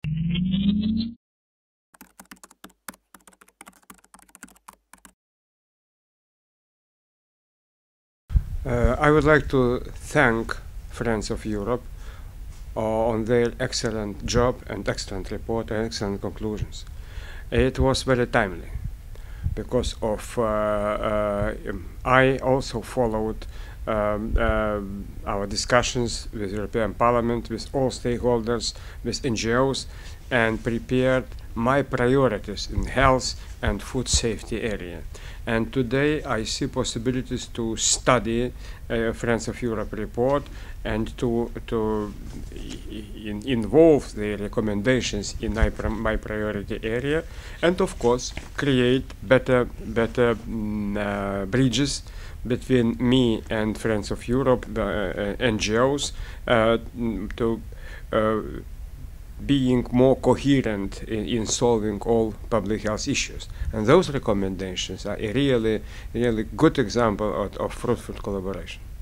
I would like to thank Friends of Europe on their excellent job and excellent report and excellent conclusions. It was very timely because of I also followed our discussions with European Parliament, with all stakeholders, with NGOs, and prepared my priorities in health and food safety area. And today I see possibilities to study Friends of Europe report and to involve the recommendations in my priority area, and of course create better bridges between me and Friends of Europe, NGOs, to being more coherent in solving all public health issues. And those recommendations are a really good example of fruitful collaboration.